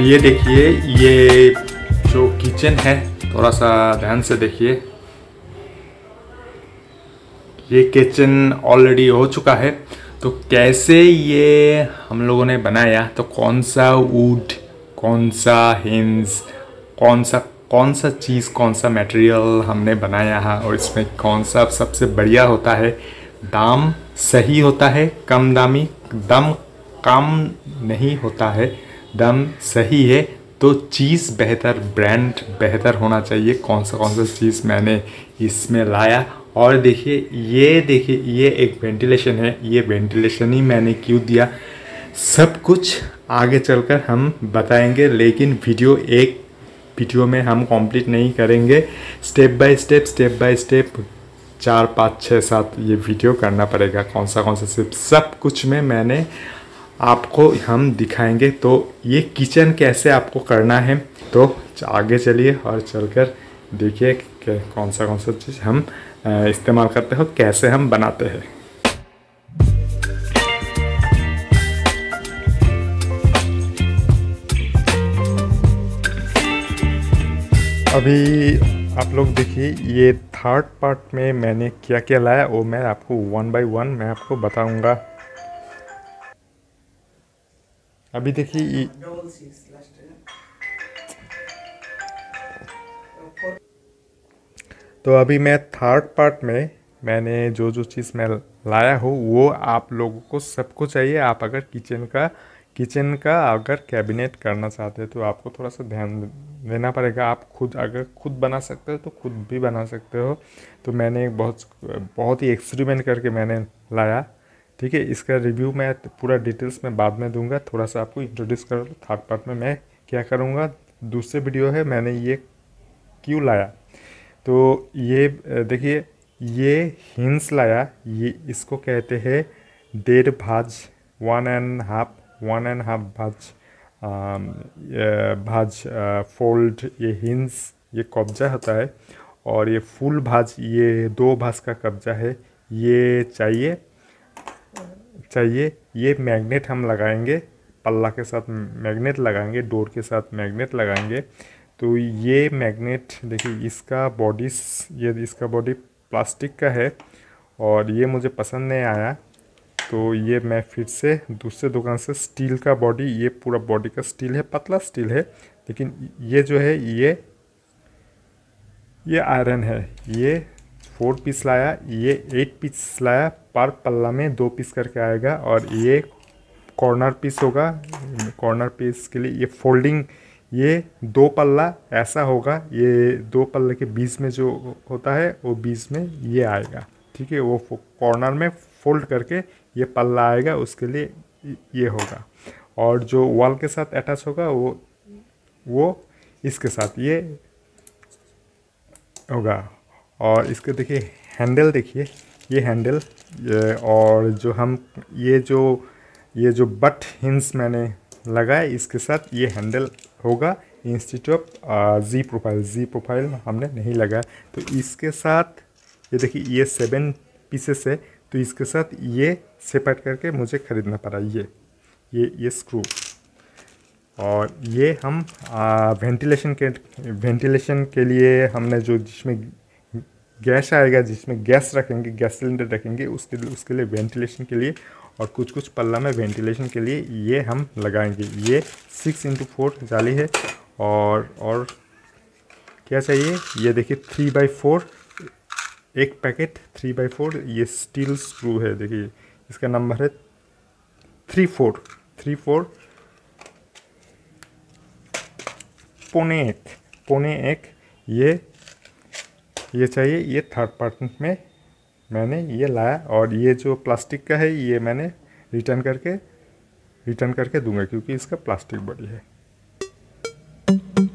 ये देखिए, ये जो किचन है थोड़ा सा ध्यान से देखिए। ये किचन ऑलरेडी हो चुका है। तो कैसे ये हम लोगों ने बनाया, तो कौन सा वुड, कौन सा हिंज, कौन सा चीज़, कौन सा मटेरियल हमने बनाया है और इसमें कौन सा सबसे बढ़िया होता है, दाम सही होता है, कम दामी, दम कम नहीं होता है, दम सही है, तो चीज़ बेहतर, ब्रांड बेहतर होना चाहिए। कौन सा चीज़ मैंने इसमें लाया। और देखिए, ये एक वेंटिलेशन है। ये वेंटिलेशन ही मैंने क्यों दिया, सब कुछ आगे चलकर हम बताएंगे, लेकिन वीडियो में हम कंप्लीट नहीं करेंगे। स्टेप बाय स्टेप 4 5 6 7 ये वीडियो करना पड़ेगा। कौन सा सब कुछ में मैंने आपको हम दिखाएंगे। तो ये किचन कैसे आपको करना है, तो आगे चलिए और चलकर देखिए कौन सा चीज़ हम इस्तेमाल करते हो, कैसे हम बनाते हैं। अभी आप लोग देखिए, ये थर्ड पार्ट में मैंने क्या क्या लाया वो मैं आपको 1 बाय 1 मैं आपको बताऊंगा। अभी देखिए, तो अभी मैं थर्ड पार्ट में मैंने जो चीज़ मैं लाया हूँ वो आप लोगों को सबको चाहिए। आप अगर किचन का अगर कैबिनेट करना चाहते हैं तो आपको थोड़ा सा ध्यान देना पड़ेगा। आप अगर खुद बना सकते हो तो खुद भी बना सकते हो। तो मैंने बहुत ही एक्सपेरिमेंट करके मैंने लाया, ठीक है। इसका रिव्यू मैं पूरा डिटेल्स में बाद में दूंगा। थोड़ा सा आपको इंट्रोड्यूस कर लो। थर्ड पार्ट में मैं क्या करूँगा, दूसरे वीडियो है मैंने ये क्यों लाया। तो ये देखिए, ये हिंस लाया। ये इसको कहते हैं 1.5 भाज, 1.5 भाज फोल्ड। ये हिंस, ये कब्जा होता है। और ये फुल भाज, ये 2 भाज का कब्जा है। ये चाहिए। ये मैग्नेट हम लगाएंगे, पल्ला के साथ मैग्नेट लगाएंगे, डोर के साथ मैग्नेट लगाएंगे। तो ये मैग्नेट देखिए, इसका बॉडी प्लास्टिक का है और ये मुझे पसंद नहीं आया। तो ये मैं फिर से दूसरे दुकान से स्टील का बॉडी, ये पूरा बॉडी का स्टील है, पतला स्टील है, लेकिन ये जो है ये आयरन है। ये 4 पीस लाया, ये 8 पीस लाया। पर पल्ला में 2 पीस करके आएगा। और ये कॉर्नर पीस होगा। कॉर्नर पीस के लिए ये फोल्डिंग, ये 2 पल्ला ऐसा होगा। ये 2 पल्ले के बीच में जो होता है वो बीच में ये आएगा, ठीक है। वो कॉर्नर में फोल्ड करके ये पल्ला आएगा, उसके लिए ये होगा। और जो वॉल के साथ अटैच होगा वो इसके साथ ये होगा। और इसके देखिए हैंडल, देखिए ये हैंडल, और जो हम ये जो बट हिंस मैंने लगाया, इसके साथ ये हैंडल होगा। इंस्टीट्यूट ऑफ जी प्रोफाइल हमने नहीं लगाया। तो इसके साथ ये देखिए, ये 7 पीसेस है। तो इसके साथ ये सेपरेट करके मुझे ख़रीदना पड़ा। ये स्क्रू। और ये हम वेंटिलेशन के लिए हमने जिसमें गैस आएगा, जिसमें गैस रखेंगे, गैस सिलेंडर रखेंगे, उसके लिए वेंटिलेशन के लिए, और कुछ पल्ला में वेंटिलेशन के लिए ये हम लगाएंगे। ये 6x4 जाली है। और क्या चाहिए, ये देखिए 3x4 एक पैकेट 3x4। ये स्टील स्क्रू है, देखिए इसका नंबर है 34 पौने एक। ये चाहिए। ये थर्ड पार्ट में मैंने ये लाया। और ये जो प्लास्टिक का है ये मैंने रिटर्न करके दूंगा, क्योंकि इसका प्लास्टिक बॉडी है।